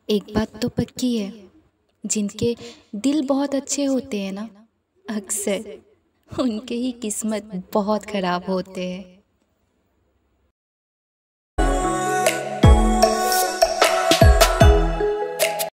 एक बात तो पक्की है, जिनके दिल बहुत अच्छे होते हैं ना, अक्सर उनके ही किस्मत बहुत ख़राब होते हैं।